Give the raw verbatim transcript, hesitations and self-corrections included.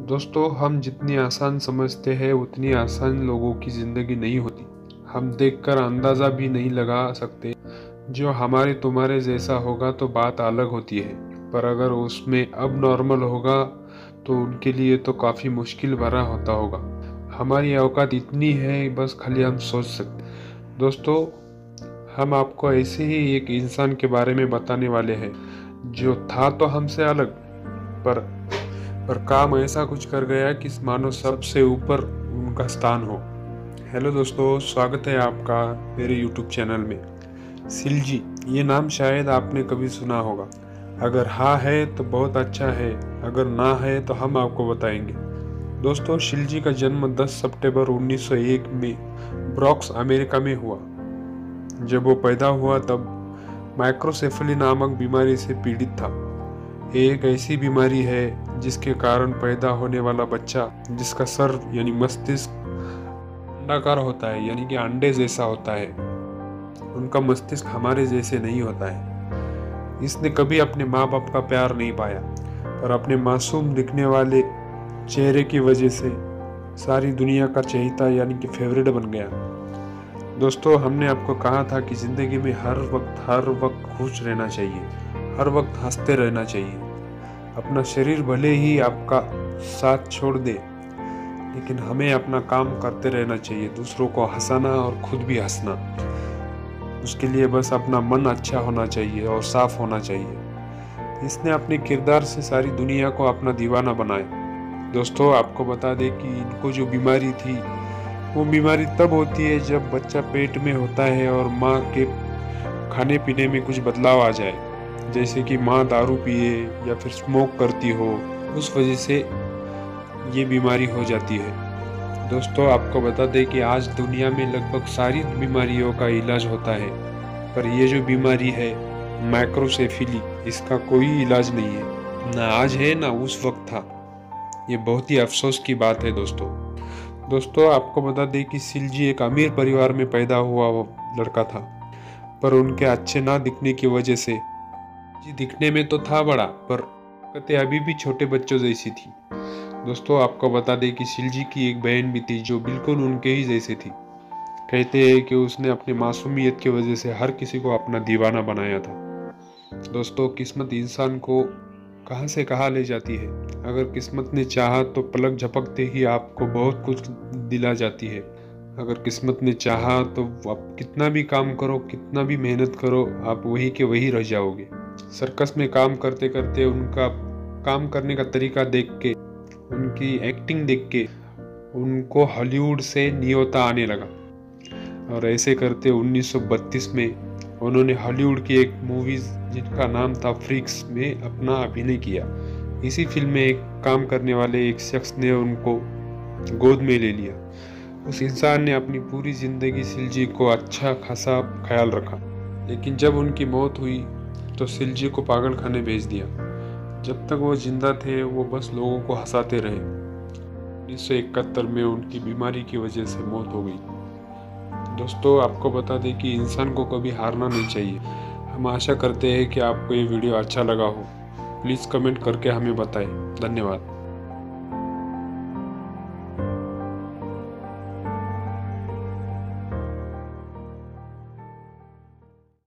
दोस्तों, हम जितनी आसान समझते हैं उतनी आसान लोगों की ज़िंदगी नहीं होती। हम देखकर अंदाज़ा भी नहीं लगा सकते। जो हमारे तुम्हारे जैसा होगा तो बात अलग होती है, पर अगर उसमें अब नॉर्मल होगा तो उनके लिए तो काफ़ी मुश्किल भरा होता होगा। हमारी औकात इतनी है, बस खाली हम सोच सकते। दोस्तों, हम आपको ऐसे ही एक इंसान के बारे में बताने वाले हैं जो था तो हमसे अलग, पर पर काम ऐसा कुछ कर गया कि मानो सबसे ऊपर उनका स्थान हो। हेलो दोस्तों, स्वागत है आपका मेरे यूट्यूब चैनल में। सिलजी, ये नाम शायद आपने कभी सुना होगा। अगर हाँ है तो बहुत अच्छा है, अगर ना है तो हम आपको बताएंगे। दोस्तों, शिलजी का जन्म दस सितंबर उन्नीस सौ एक में ब्रॉक्स, अमेरिका में हुआ। जब वो पैदा हुआ तब माइक्रोसेफली नामक बीमारी से पीड़ित था। एक ऐसी बीमारी है जिसके कारण पैदा होने वाला बच्चा, जिसका सर यानी मस्तिष्क अंडाकार होता है, यानी कि अंडे जैसा होता है, उनका मस्तिष्क हमारे जैसे नहीं होता है। इसने कभी अपने माँ बाप का प्यार नहीं पाया, पर अपने मासूम दिखने वाले चेहरे की वजह से सारी दुनिया का चहेता यानी कि फेवरेट बन गया। दोस्तों, हमने आपको कहा था कि जिंदगी में हर वक्त हर वक्त खुश रहना चाहिए, हर वक्त हंसते रहना चाहिए। अपना शरीर भले ही आपका साथ छोड़ दे, लेकिन हमें अपना काम करते रहना चाहिए, दूसरों को हंसाना और खुद भी हंसना। उसके लिए बस अपना मन अच्छा होना चाहिए और साफ होना चाहिए। इसने अपने किरदार से सारी दुनिया को अपना दीवाना बनाया। दोस्तों, आपको बता दें कि इनको जो बीमारी थी, वो बीमारी तब होती है जब बच्चा पेट में होता है और माँ के खाने पीने में कुछ बदलाव आ जाए, जैसे कि माँ दारू पिए या फिर स्मोक करती हो, उस वजह से ये बीमारी हो जाती है। दोस्तों, आपको बता दें कि आज दुनिया में लगभग सारी बीमारियों का इलाज होता है, पर ये जो बीमारी है माइक्रोसेफेली, इसका कोई इलाज नहीं है, ना आज है ना उस वक्त था। ये बहुत ही अफसोस की बात है। दोस्तों दोस्तों आपको बता दें कि सिलजी एक अमीर परिवार में पैदा हुआ लड़का था, पर उनके अच्छे ना दिखने की वजह से, जी दिखने में तो था बड़ा, पर हरकतें अभी भी छोटे बच्चों जैसी थी। दोस्तों, आपको बता दें कि सिलजी की एक बहन भी थी जो बिल्कुल उनके ही जैसी थी। कहते हैं कि उसने अपनी मासूमियत की वजह से हर किसी को अपना दीवाना बनाया था। दोस्तों, किस्मत इंसान को कहां से कहां ले जाती है। अगर किस्मत ने चाहा तो पलक झपकते ही आपको बहुत कुछ दिला जाती है। अगर किस्मत ने चाहा तो आप कितना भी काम करो, कितना भी मेहनत करो, आप वही के वही रह जाओगे। सर्कस में काम करते करते उनका काम करने का तरीका देख के, उनकी एक्टिंग देख के उनको हॉलीवुड से न्योता आने लगा, और ऐसे करते उन्नीस सौ बत्तीस में उन्होंने हॉलीवुड की एक मूवी जिनका नाम था फ्रीक्स में अपना अभिनय किया। इसी फिल्म में एक काम करने वाले एक शख्स ने उनको गोद में ले लिया। उस इंसान ने अपनी पूरी जिंदगी सिलजी को अच्छा खासा ख्याल रखा, लेकिन जब उनकी मौत हुई तो सिलजी को पागल खाने भेज दिया। जब तक वो जिंदा थे वो बस लोगों को हंसाते रहे। उन्नीस सौ इकहत्तर में उनकी बीमारी की वजह से मौत हो गई। दोस्तों, आपको बता दें कि इंसान को कभी हारना नहीं चाहिए। हम आशा करते हैं कि आपको ये वीडियो अच्छा लगा हो। प्लीज़ कमेंट करके हमें बताएं। धन्यवाद।